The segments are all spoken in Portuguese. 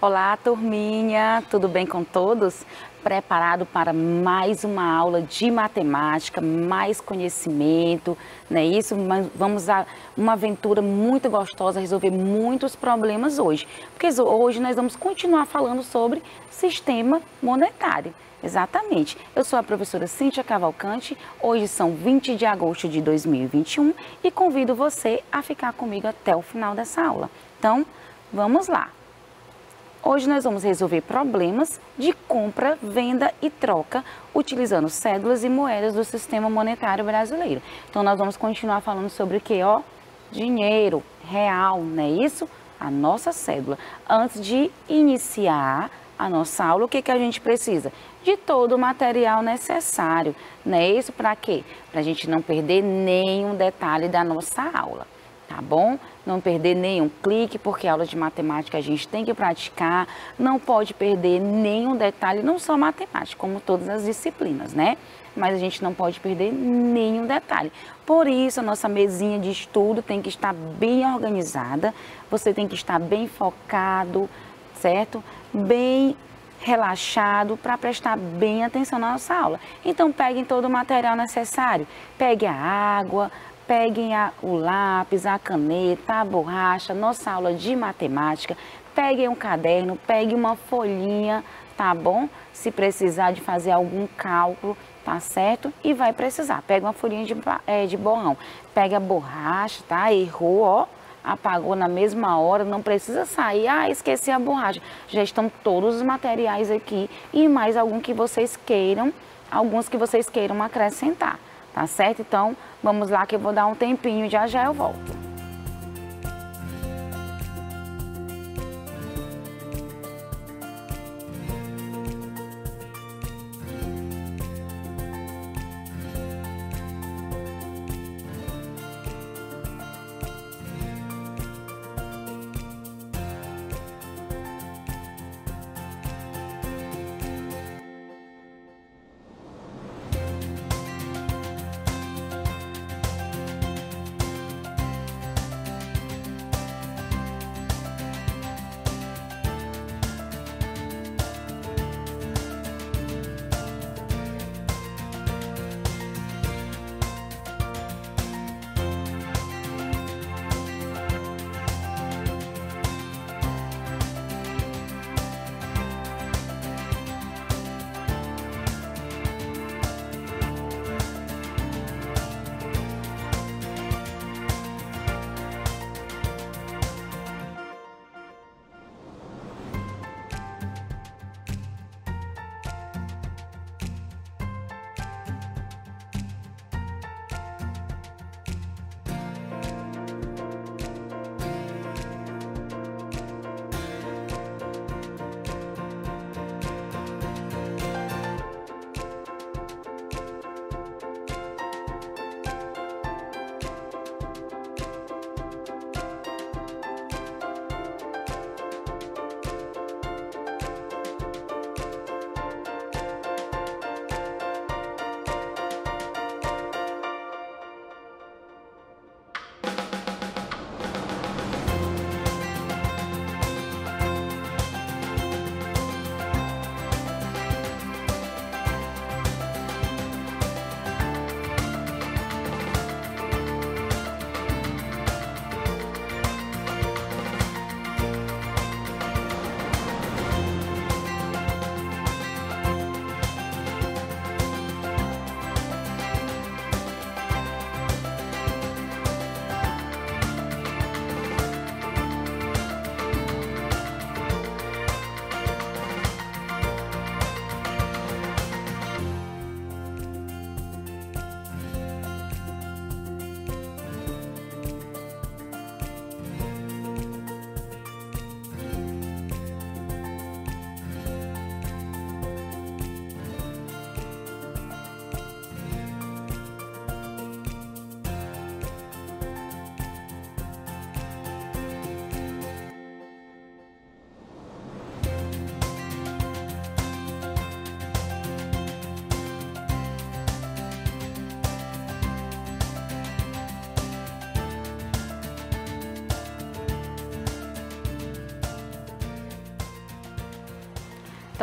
Olá, turminha, tudo bem com todos? Preparado para mais uma aula de matemática, mais conhecimento, não é isso? Vamos a uma aventura muito gostosa, resolver muitos problemas hoje. Porque hoje nós vamos continuar falando sobre sistema monetário. Exatamente. Eu sou a professora Cíntia Cavalcante, hoje são 20 de agosto de 2021 e convido você a ficar comigo até o final dessa aula. Então, vamos lá. Hoje nós vamos resolver problemas de compra, venda e troca utilizando cédulas e moedas do sistema monetário brasileiro. Então nós vamos continuar falando sobre o que? Dinheiro real, não é isso? A nossa cédula. Antes de iniciar a nossa aula, o que a gente precisa? De todo o material necessário, não é isso? Para quê? Para a gente não perder nenhum detalhe da nossa aula. Tá bom? Não perder nenhum clique, porque aula de matemática a gente tem que praticar, não pode perder nenhum detalhe, não só matemática, como todas as disciplinas, né? Mas a gente não pode perder nenhum detalhe. Por isso, a nossa mesinha de estudo tem que estar bem organizada, você tem que estar bem focado, certo? Bem relaxado para prestar bem atenção na nossa aula. Então, peguem todo o material necessário, pegue a água, peguem o lápis, a caneta, a borracha, nossa aula de matemática, peguem um caderno, peguem uma folhinha, tá bom? Se precisar de fazer algum cálculo, tá certo? E vai precisar, pega uma folhinha de borrão, pega a borracha, tá? Errou, apagou na mesma hora, não precisa sair, esqueci a borracha. Já estão todos os materiais aqui e mais alguns que vocês queiram acrescentar. Tá certo? Então, vamos lá que eu vou dar um tempinho, já eu volto.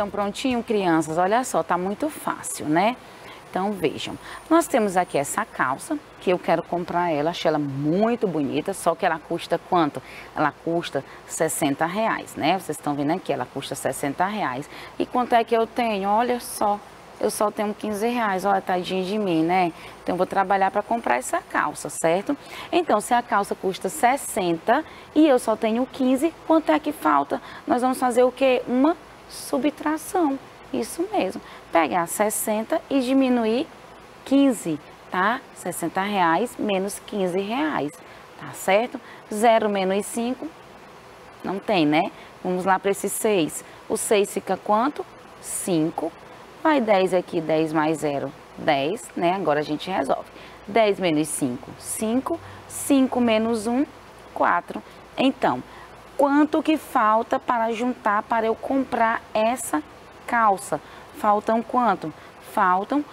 estão prontinhos, crianças? Olha só, tá muito fácil, né? Então, vejam, nós temos aqui essa calça, que eu quero comprar ela, achei ela muito bonita, só que ela custa quanto? Ela custa R$60, né? Vocês estão vendo aqui, ela custa R$60. E quanto é que eu tenho? Olha só, eu só tenho R$15, olha, tadinha de mim, né? Então, eu vou trabalhar para comprar essa calça, certo? Então, se a calça custa 60 e eu só tenho 15, quanto é que falta? Nós vamos fazer o quê? Uma subtração. Isso mesmo, pegar 60 e diminuir 15, tá? R$60 menos R$15, tá certo? 0 menos 5, não tem, né? Vamos lá para esse 6. O 6 fica quanto? 5. Vai 10 aqui, 10 mais 0, 10, né? Agora a gente resolve. 10 menos 5, 5. 5 menos 1, 4. Então, quanto que falta para juntar para eu comprar essa calça? Faltam quanto? Faltam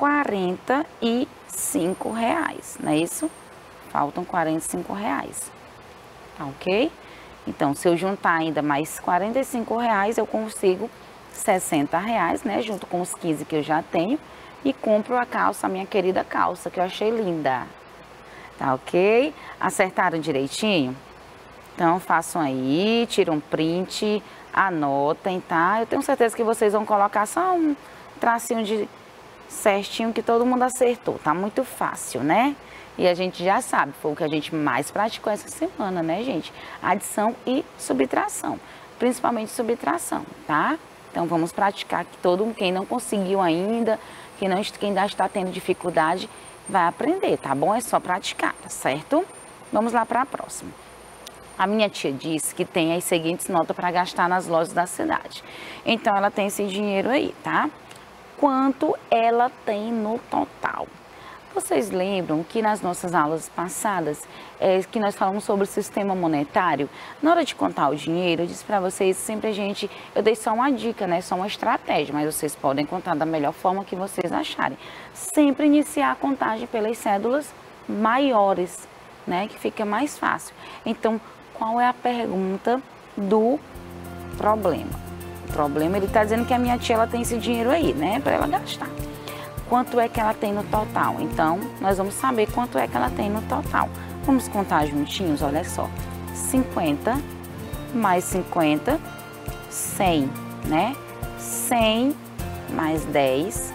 R$45, não é isso? Faltam R$45, tá ok? Então, se eu juntar ainda mais R$45, eu consigo R$60, né? Junto com os 15 que eu já tenho e compro a calça, a minha querida calça, que eu achei linda, tá ok? Acertaram direitinho? Então, façam aí, tiram um print, anotem, tá? Eu tenho certeza que vocês vão colocar só um tracinho de certinho que todo mundo acertou. Tá muito fácil, né? E a gente já sabe, foi o que a gente mais praticou essa semana, né, gente? Adição e subtração, principalmente subtração, tá? Então, vamos praticar que quem não conseguiu ainda, quem ainda está tendo dificuldade, vai aprender, tá bom? É só praticar, tá certo? Vamos lá para a próxima. A minha tia disse que tem as seguintes notas para gastar nas lojas da cidade. Então, ela tem esse dinheiro aí, tá? Quanto ela tem no total? Vocês lembram que nas nossas aulas passadas, que nós falamos sobre o sistema monetário? Na hora de contar o dinheiro, eu disse para vocês, sempre eu dei só uma dica, né? Só uma estratégia, mas vocês podem contar da melhor forma que vocês acharem. Sempre iniciar a contagem pelas cédulas maiores, né? Que fica mais fácil. Então, qual é a pergunta do problema? O problema, ele está dizendo que a minha tia, ela tem esse dinheiro aí, né? Para ela gastar. Quanto é que ela tem no total? Então, nós vamos saber quanto é que ela tem no total. Vamos contar juntinhos, olha só. 50 mais 50, 100, né? 100 mais 10,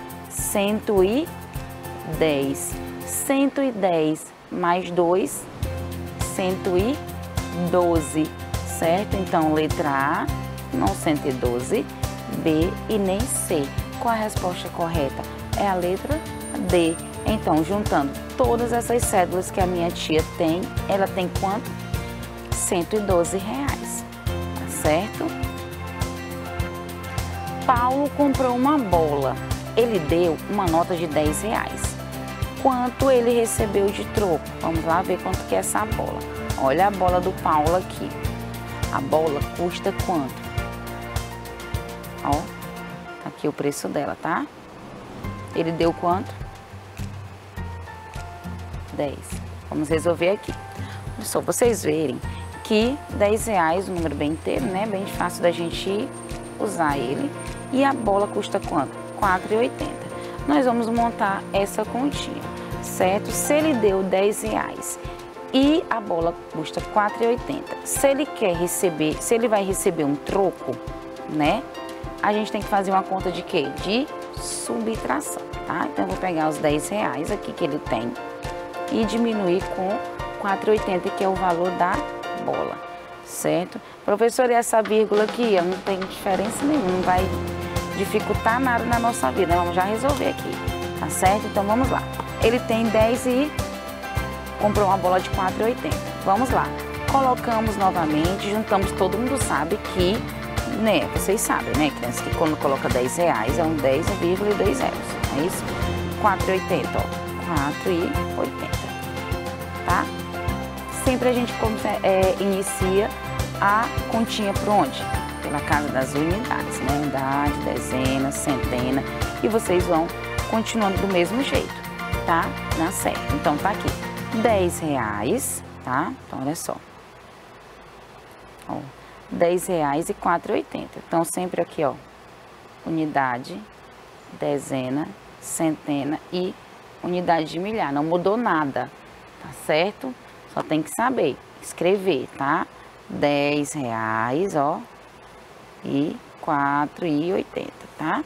110. 110 mais 2, 112, certo? Então, letra A, não 112, B e nem C. Qual a resposta correta? É a letra D. Então, juntando todas essas cédulas que a minha tia tem, ela tem quanto? R$112, tá certo? Paulo comprou uma bola. Ele deu uma nota de R$10. Quanto ele recebeu de troco? Vamos lá ver quanto que é essa bola. Olha a bola do Paulo aqui. A bola custa quanto? Ó, aqui o preço dela, tá? Ele deu quanto? 10. Vamos resolver aqui. Só vocês verem que R$10, um número bem inteiro, né? Bem fácil da gente usar ele. E a bola custa quanto? R$4,80. Nós vamos montar essa continha, certo? Se ele deu R$10 e a bola custa R$4,80, se ele vai receber um troco, né? A gente tem que fazer uma conta de quê? De subtração, tá? Então, eu vou pegar os R$10 aqui que ele tem e diminuir com R$4,80, que é o valor da bola, certo? Professor, e essa vírgula aqui, não tem diferença nenhuma, não vai dificultar nada na nossa vida, vamos já resolver aqui, tá certo? Então, vamos lá. Ele tem 10 e comprou uma bola de R$4,80. Vamos lá. Colocamos novamente, juntamos, todo mundo sabe que, né, vocês sabem, né, crianças, que quando coloca R$10 é um 10,2 zeros, é isso? R$4,80, ó, R$4,80, tá? Sempre a gente inicia a continha por onde? Pela casa das unidades, né, unidade, dezena, centena, e vocês vão continuando do mesmo jeito, tá? Na certa. Então, tá aqui, R$10, tá? Então, olha só. Ó, R$10 e R$4,80. Então, sempre aqui, ó, unidade, dezena, centena e unidade de milhar. Não mudou nada, tá certo? Só tem que saber escrever, tá? R$10, ó, e 4,80, tá?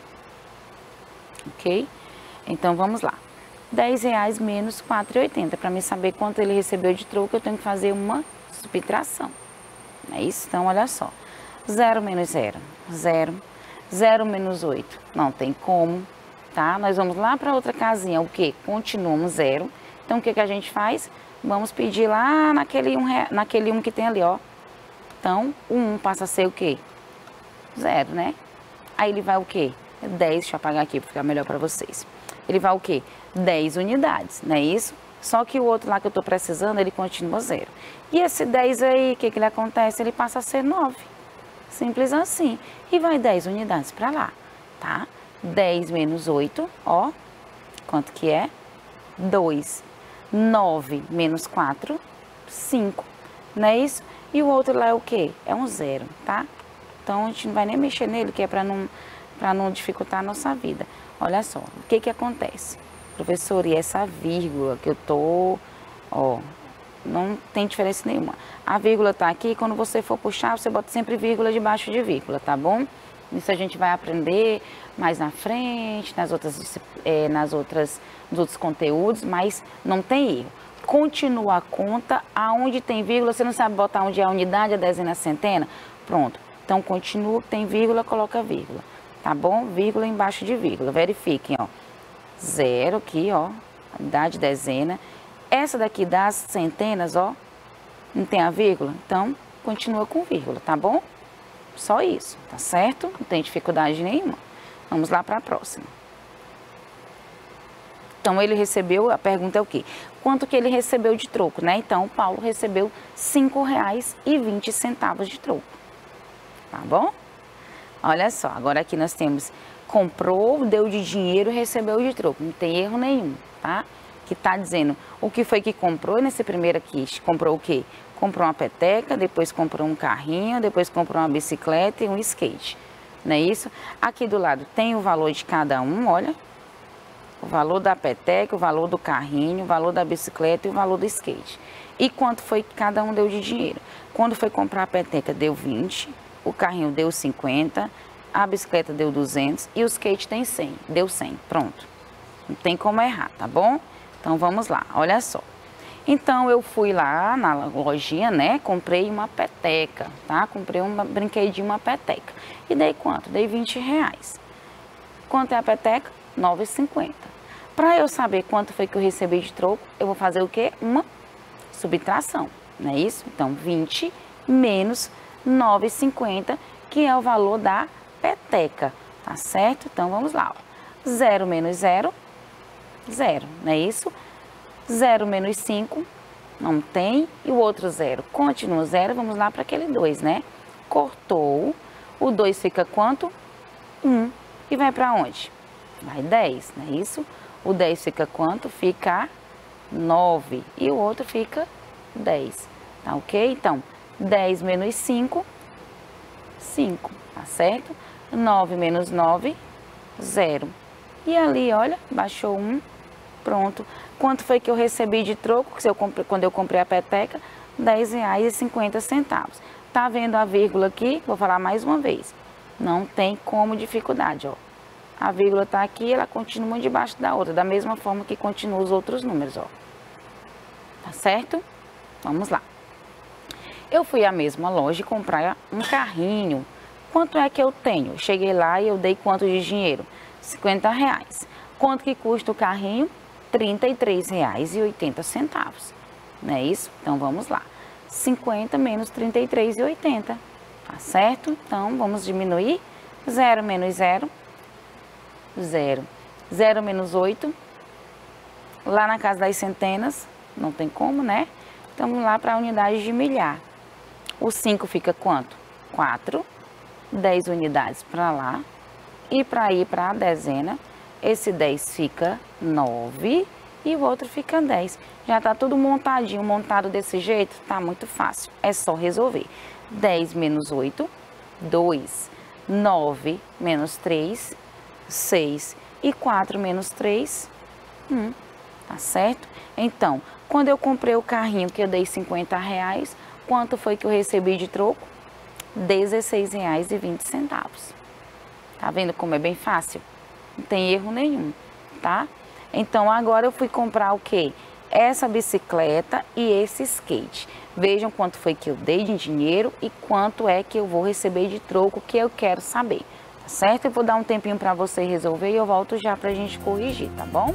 Ok? Então, vamos lá. R$10 menos 4,80. Para mim saber quanto ele recebeu de troco, eu tenho que fazer uma subtração. É isso? Então, olha só. 0 menos 0, 0. 0 menos 8, não tem como, tá? Nós vamos lá para outra casinha, o quê? Continuamos 0. Então, o que que a gente faz? Vamos pedir lá naquele 1 que tem ali, ó. Então, o 1 passa a ser o quê? 0, né? Aí ele vai o quê? 10, deixa eu apagar aqui para ficar melhor para vocês. Ele vai o quê? 10 unidades, não é isso? Só que o outro lá que eu estou precisando, ele continua 0. E esse 10 aí, o que que ele acontece? Ele passa a ser 9. Simples assim. E vai 10 unidades para lá, tá? 10 menos 8, ó. Quanto que é? 2. 9 menos 4, 5. Não é isso? E o outro lá é o quê? É um 0, tá? Então, a gente não vai nem mexer nele, que é para não dificultar a nossa vida. Olha só, o que que acontece? Professor, e essa vírgula que eu tô, ó, não tem diferença nenhuma. A vírgula tá aqui, quando você for puxar, você bota sempre vírgula debaixo de vírgula, tá bom? Isso a gente vai aprender mais na frente, nos outros conteúdos, mas não tem erro. Continua a conta, aonde tem vírgula, você não sabe botar onde é a unidade, a dezena, a centena? Pronto. Então, continua, tem vírgula, coloca vírgula, tá bom? Vírgula embaixo de vírgula, verifiquem, ó. 0 aqui, ó, unidade, dezena. Essa daqui das centenas, ó, não tem a vírgula? Então, continua com vírgula, tá bom? Só isso, tá certo? Não tem dificuldade nenhuma. Vamos lá para a próxima. Então, ele recebeu, a pergunta é o quê? Quanto que ele recebeu de troco, né? Então, o Paulo recebeu R$5,20 de troco. Tá bom? Olha só, agora aqui nós temos comprou, deu de dinheiro e recebeu de troco. Não tem erro nenhum, tá? Que tá dizendo o que foi que comprou nesse primeiro aqui. Comprou o quê? Comprou uma peteca, depois comprou um carrinho, depois comprou uma bicicleta e um skate. Não é isso? Aqui do lado tem o valor de cada um, olha. O valor da peteca, o valor do carrinho, o valor da bicicleta e o valor do skate. E quanto foi que cada um deu de dinheiro? Quando foi comprar a peteca, deu 20, o carrinho deu 50, a bicicleta deu 200 e o skate tem 100, deu 100, pronto. Não tem como errar, tá bom? Então, vamos lá, olha só. Então, eu fui lá na lojinha, né? Comprei uma peteca, tá? Comprei um brinquedinho, uma peteca. E dei quanto? Dei R$20. Quanto é a peteca? R$9,50. Para eu saber quanto foi que eu recebi de troco, eu vou fazer o quê? Uma subtração, não é isso? Então, 20 menos R$9,50, que é o valor da peteca, tá certo? Então, vamos lá, ó. 0 menos 0, 0, não é isso? 0 menos 5, não tem. E o outro 0 continua 0, vamos lá para aquele 2, né? Cortou, o 2 fica quanto? 1. E vai para onde? Vai 10, não é isso? O 10 fica quanto? Fica 9. E o outro fica 10, tá ok? Então, 10 menos 5, 5, tá certo? 9 menos 9, 0. E ali, olha, baixou 1, pronto. Quanto foi que eu recebi de troco quando eu comprei a peteca? R$10,50. Tá vendo a vírgula aqui? Vou falar mais uma vez. Não tem como dificuldade, ó. A vírgula tá aqui, ela continua debaixo da outra, da mesma forma que continuam os outros números, ó. Tá certo? Vamos lá. Eu fui à mesma loja comprar um carrinho. Quanto é que eu tenho? Cheguei lá e eu dei quanto de dinheiro? R$50. Quanto que custa o carrinho? R$33,80. Não é isso? Então, vamos lá. 50 menos R$33,80. Tá certo? Então, vamos diminuir. 0 menos 0, 0. 0 menos 8. Lá na casa das centenas, não tem como, né? Então, vamos lá para a unidade de milhar. O 5 fica quanto? 4. 10 unidades para lá. E para ir para a dezena, esse 10 fica 9 e o outro fica 10. Já está tudo montadinho, montado desse jeito, tá muito fácil. É só resolver. 10 menos 8, 2. 9 menos 3, 6 e 4 menos 3, 1, tá certo? Então, quando eu comprei o carrinho que eu dei R$50, quanto foi que eu recebi de troco? R$16,20. Tá vendo como é bem fácil? Não tem erro nenhum, tá? Então, agora eu fui comprar o quê? Essa bicicleta e esse skate. Vejam quanto foi que eu dei de dinheiro e quanto é que eu vou receber de troco, que eu quero saber, tá certo? Eu vou dar um tempinho para você resolver e eu volto já pra gente corrigir, tá bom?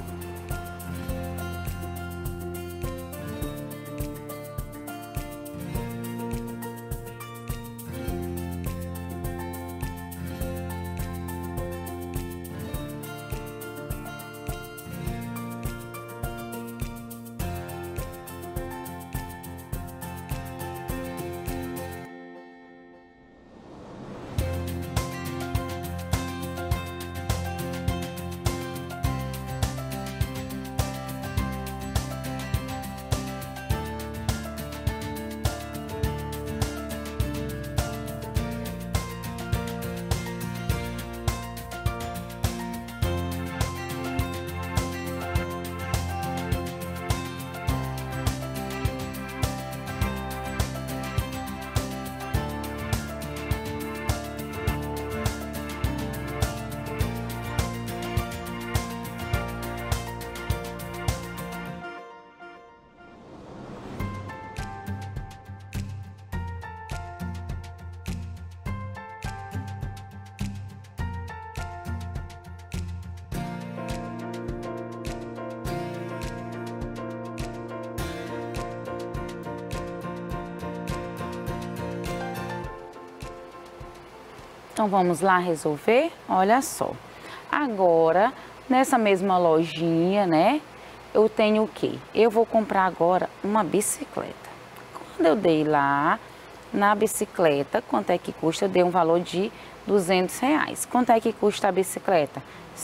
Então, vamos lá resolver? Olha só. Agora, nessa mesma lojinha, né? Eu tenho o quê? Eu vou comprar agora uma bicicleta. Quando eu dei lá na bicicleta, quanto é que custa? Eu dei um valor de R$200. Quanto é que custa a bicicleta?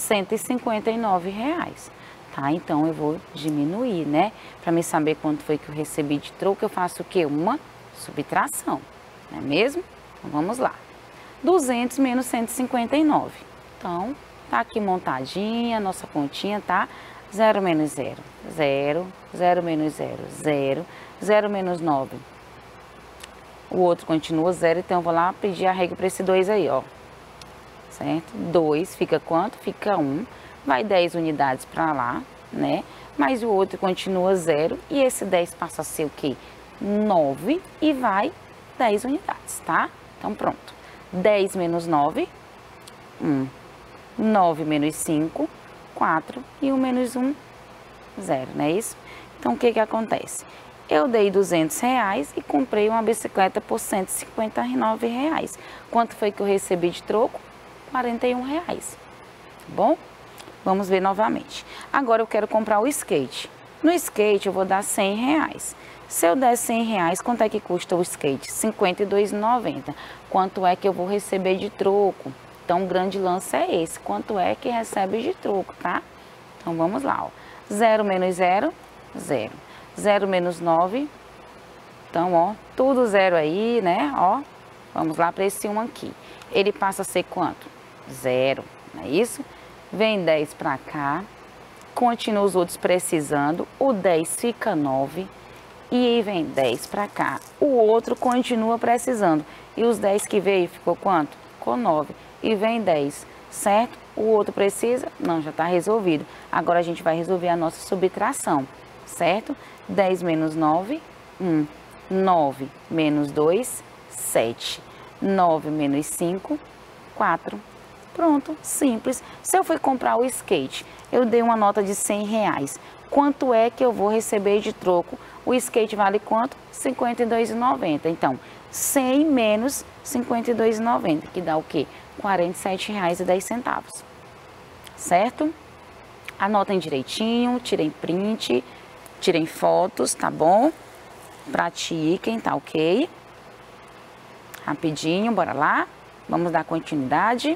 R$159. Tá? Então, eu vou diminuir, né? Para me saber quanto foi que eu recebi de troco, eu faço o quê? Uma subtração, não é mesmo? Então, vamos lá. 200 menos 159. Então, tá aqui montadinha a nossa continha, tá? 0 menos 0, 0, 0 menos 0, 0, 0 menos 9. O outro continua 0, então eu vou lá pedir arrego para esse 2 aí, ó. Certo? 2 fica quanto? Fica 1. Vai 10 unidades para lá, né? Mas o outro continua 0 e esse 10 passa a ser o quê? 9 e vai 10 unidades, tá? Então, pronto. 10 menos 9, 1. 9 menos 5, 4. E 1 menos 1, 0, não é isso? Então, o que que acontece? Eu dei R$200 e comprei uma bicicleta por R$159. Quanto foi que eu recebi de troco? R$41. Tá bom? Vamos ver novamente. Agora, eu quero comprar o skate. No skate, eu vou dar R$100. Se eu der R$100, quanto é que custa o skate? R$52,90. Quanto é que eu vou receber de troco? Então, o grande lance é esse. Quanto é que recebe de troco, tá? Então, vamos lá, ó. 0 menos 0, 0. 0 menos 9. Então, ó, tudo 0 aí, né? Ó, vamos lá para esse 1 aqui. Ele passa a ser quanto? 0, não é isso? Vem 10 para cá. Continua os outros precisando. O 10 fica 9. E aí vem 10 para cá. O outro continua precisando. E os 10 que veio ficou quanto? Ficou 9. E vem 10, certo? O outro precisa? Não, já está resolvido. Agora a gente vai resolver a nossa subtração, certo? 10 menos 9, 1. 9 menos 2, 7. 9 menos 5, 4. Pronto, simples. Se eu for comprar o skate, eu dei uma nota de R$100. Quanto é que eu vou receber de troco? O skate vale quanto? R$52,90. Então, 100 menos R$52,90, que dá o quê? R$47,10. Certo? Anotem direitinho, tirem print, tirem fotos, tá bom? Pratiquem, tá ok? Rapidinho, bora lá. Vamos dar continuidade.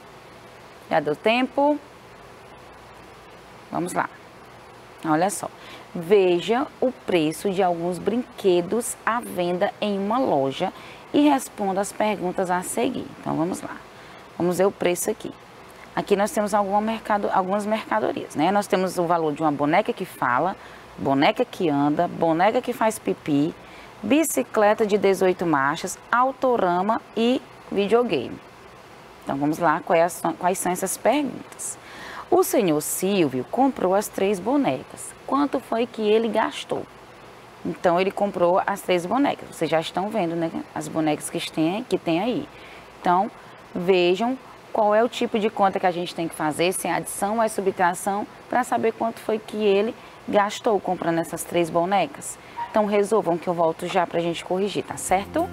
Já deu tempo? Vamos lá. Olha só. Veja o preço de alguns brinquedos à venda em uma loja e responda as perguntas a seguir. Então, vamos lá. Vamos ver o preço aqui. Aqui nós temos algumas mercadorias, né? Nós temos o valor de uma boneca que fala, boneca que anda, boneca que faz pipi, bicicleta de 18 marchas, autorama e videogame. Então vamos lá, quais são essas perguntas? O senhor Silvio comprou as 3 bonecas. Quanto foi que ele gastou? Então ele comprou as 3 bonecas. Vocês já estão vendo, né? As bonecas que tem aí. Então vejam qual é o tipo de conta que a gente tem que fazer, se é adição ou é subtração, para saber quanto foi que ele gastou comprando essas 3 bonecas. Então resolvam que eu volto já para a gente corrigir, tá certo?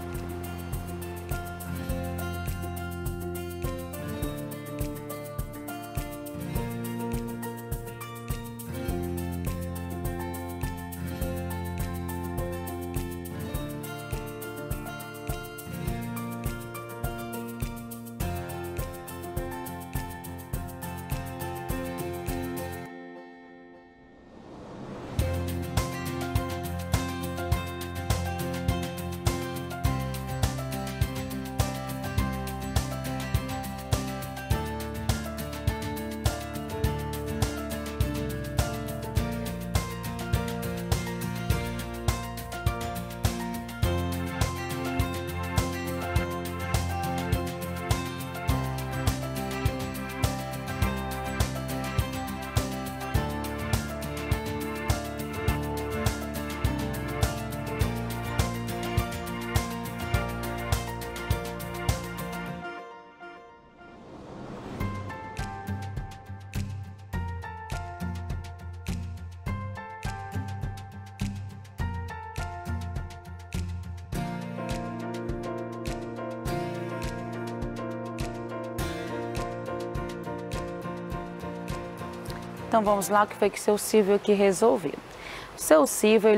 Então vamos lá, o que foi que o seu Silvio aqui resolveu. O seu Silvio,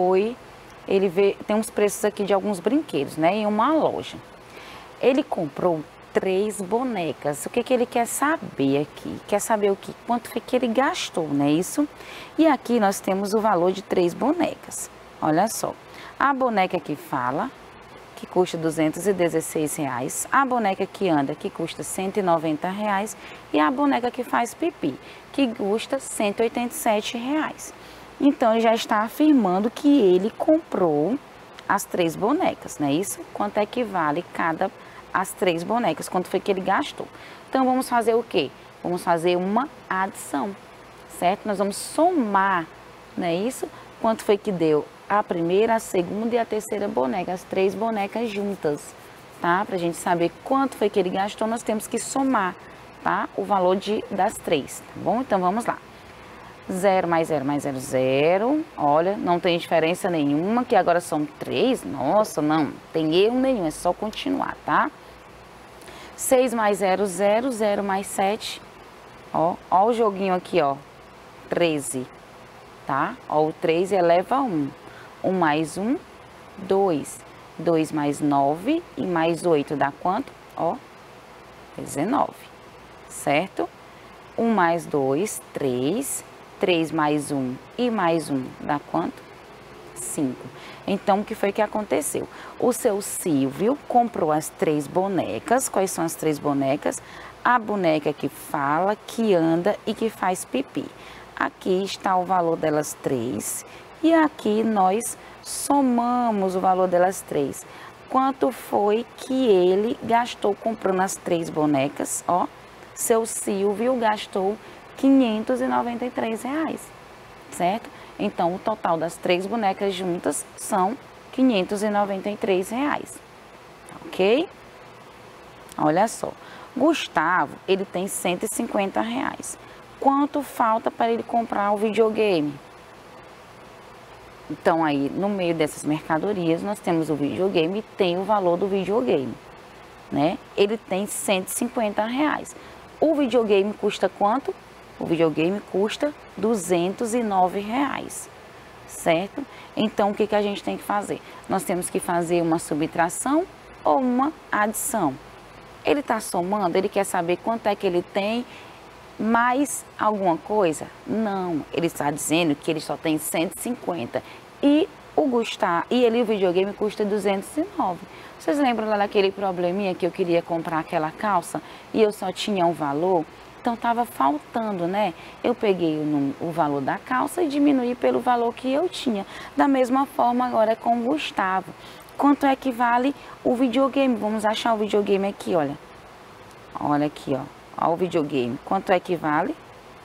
tem uns preços aqui de alguns brinquedos, né, em uma loja. Ele comprou 3 bonecas. O que ele quer saber aqui? Quer saber quanto foi que ele gastou, não é isso? E aqui nós temos o valor de 3 bonecas. Olha só, a boneca que fala, que custa R$216, a boneca que anda, que custa R$190, e a boneca que faz pipi, que custa R$187. Então, ele já está afirmando que ele comprou as 3 bonecas, não é isso? Quanto é que vale as 3 bonecas, quanto foi que ele gastou? Então, vamos fazer o quê? Vamos fazer uma adição, certo? Nós vamos somar, não é isso? Quanto foi que deu a primeira, a segunda e a terceira boneca, as 3 bonecas juntas, tá? Pra gente saber quanto foi que ele gastou, nós temos que somar, tá? O valor das 3, tá bom? Então, vamos lá. 0 mais 0 mais 0, 0. Olha, não tem diferença nenhuma, que agora são 3. Nossa, não tem erro nenhum, é só continuar, tá? 6 mais 0, 0. 0 mais 7. Ó o joguinho aqui, ó. 13, tá? Ó, o 3 eleva a 1. 1 mais 1, 2. 2 mais 9 e mais 8 dá quanto? Ó, 19, certo? 1 mais 2, 3. 3 mais 1 e mais 1 dá quanto? 5. Então, o que foi que aconteceu? O seu Silvio comprou as 3 bonecas. Quais são as 3 bonecas? A boneca que fala, que anda e que faz pipi. Aqui está o valor delas 3. E aqui nós somamos o valor delas 3. Quanto foi que ele gastou comprando as 3 bonecas? Ó, seu Silvio gastou R$593, certo? Então, o total das 3 bonecas juntas são R$593, ok? Olha só, Gustavo, ele tem R$150. Quanto falta para ele comprar o videogame? Então, aí, no meio dessas mercadorias, nós temos o videogame e tem o valor do videogame, né? Ele tem R$150. O videogame custa quanto? O videogame custa R$209, certo? Então, o que a gente tem que fazer? Nós temos que fazer uma subtração ou uma adição. Ele está somando, ele quer saber quanto é que ele tem mais alguma coisa? Não, ele está dizendo que ele só tem 150 e O Gustavo, e ele, o videogame custa 209. Vocês lembram lá daquele probleminha que eu queria comprar aquela calça e eu só tinha um valor? Então estava faltando, né? Eu peguei o valor da calça e diminuí pelo valor que eu tinha. Da mesma forma agora é com o Gustavo. Quanto é que vale o videogame? Vamos achar o videogame aqui, olha. Olha aqui, ó. Olha o videogame. Quanto é que vale?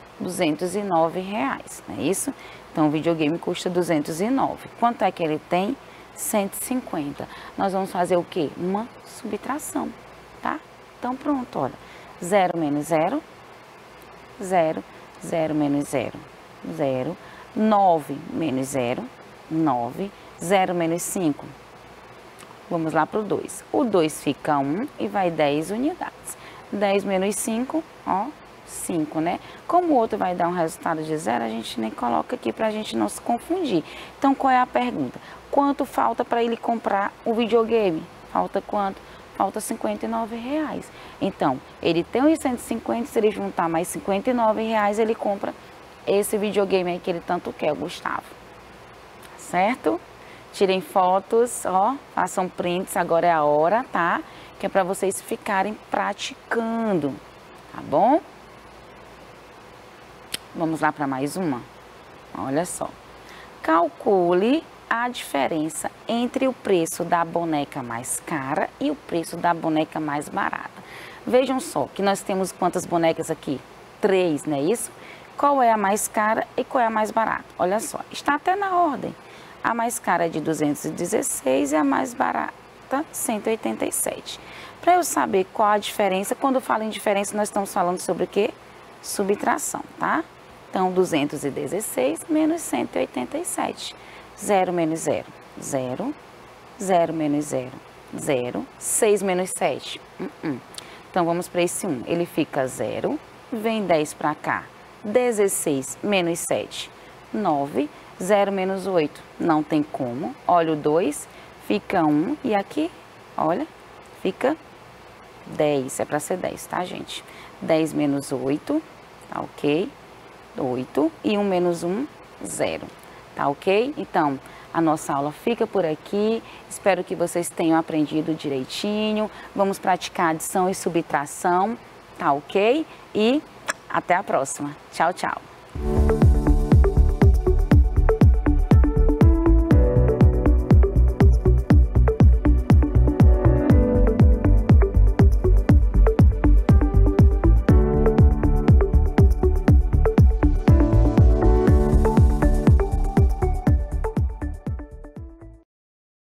R$209, não é isso? Então o videogame custa 209. Quanto é que ele tem? 150. Nós vamos fazer o quê? Uma subtração, tá? Então pronto, olha. 0 menos 0, 0, 0 menos 0, 0, 9 menos 0, 9, 0 menos 5. Vamos lá para o 2. O 2 fica 1 e vai 10 unidades. 10 menos 5, ó, 5, né? Como o outro vai dar um resultado de 0, a gente nem coloca aqui para a gente não se confundir. Então, qual é a pergunta? Quanto falta para ele comprar o videogame? Falta quanto? Falta R$59. Então, ele tem os 150, se ele juntar mais R$59, ele compra esse videogame aí que ele tanto quer, o Gustavo. Certo? Tirem fotos, ó, façam prints, agora é a hora, tá? Que é para vocês ficarem praticando, tá bom? Vamos lá para mais uma? Olha só. Calcule a diferença entre o preço da boneca mais cara e o preço da boneca mais barata. Vejam só que nós temos quantas bonecas aqui? 3, não é isso? Qual é a mais cara e qual é a mais barata? Olha só, está até na ordem. A mais cara é de 216 e a mais barata 187. Para eu saber qual a diferença, quando eu falo em diferença, nós estamos falando sobre o quê? Subtração, tá? Então, 216 menos 187. 0 menos 0, 0. 0 menos 0, 0. 6 menos 7, Então, vamos para esse 1. Ele fica 0. Vem 10 para cá. 16 menos 7, 9. 0 menos 8, não tem como. Olha o 2, fica 1. E aqui, olha, fica 10. É para ser 10, tá, gente? 10 menos 8, tá ok? 8. E 1 menos 1, 0. Tá ok? Então, a nossa aula fica por aqui. Espero que vocês tenham aprendido direitinho. Vamos praticar adição e subtração, tá ok? E até a próxima. Tchau, tchau.